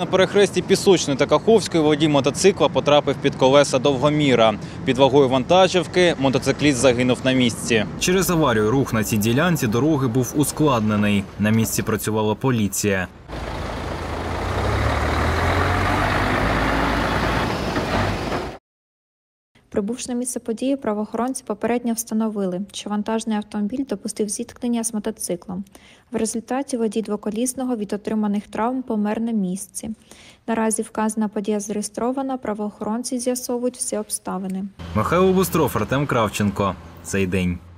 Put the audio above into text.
На перехресті Пісочної та Каховської водій мотоцикла потрапив під колеса довгоміра. Під вагою вантажівки мотоцикліст загинув на місці. Через аварію рух на цій ділянці дороги був ускладнений. На місці працювала поліція. Прибувши на місце події, правоохоронці попередньо встановили, що вантажний автомобіль допустив зіткнення з мотоциклом. В результаті водій двоколісного від отриманих травм помер на місці. Наразі вказана подія зареєстрована, правоохоронці з'ясовують всі обставини. Михайло Бустров, Артем Кравченко. Цей день.